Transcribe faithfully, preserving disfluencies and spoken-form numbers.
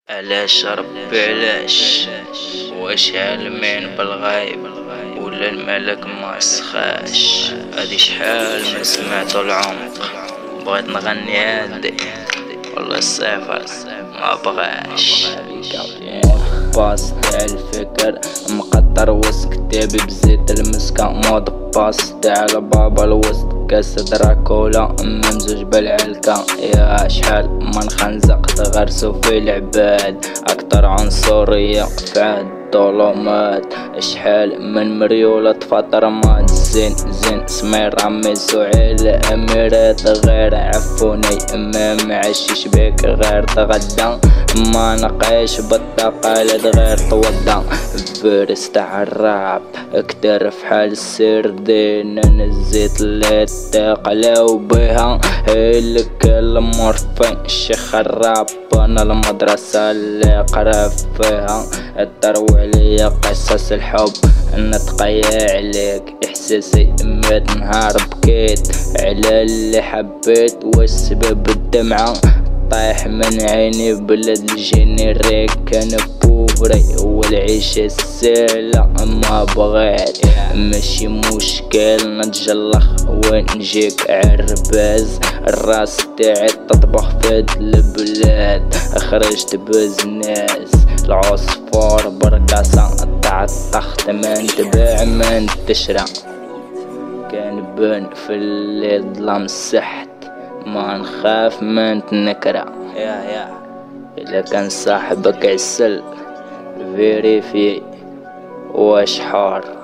علاش ربي علاش؟ واش عالمين بالغايب ولا الملك ما يسخاش؟ هادي شحال ما سمعتو العمق، بغيت نغني عادي والله الصفر ما بغاش. باس تاع الفكر مقطر وسط كتابي بزيت المسكة مود باس تاع البابا الوسط كاس دراكولا ممزوج بالعلكة. يا شحال من خنزق تغرسو في العباد، اكتر عنصرية في عهد الظلمات. شحال من مريولة تفطر مات زين زين سمير ميسو على اميرات غير عفوني ما معشيش بيك غير تغدا ما نقاش بالتقاليد غير توضا. فيرس تاع الراب اكتر في حال السردين نزيت اللي تقلاو بها هلك المورفين الشيخ الراب انا المدرسة اللي قرا فيها. التروي عليا قصص الحب نتقيا عليك احساسي ميت نهار بكيت على اللي حبيت والسبب الدمعة طايح من عيني بلد الجينيريك كان بوفري والعيشة السهلة ما بغيت ماشي مشكل نتجلخ وين نجيك عرباز. الراس تاعي تطبخ في البلاد خرجت بزناس العصفور برقصة تاع التخت ما نتباع ما نتشرى. كان بن في الليل ظلام السحت ما نخاف ما نتنكرى. يا يا إذا كان صاحبك عسل فيريفي واش حار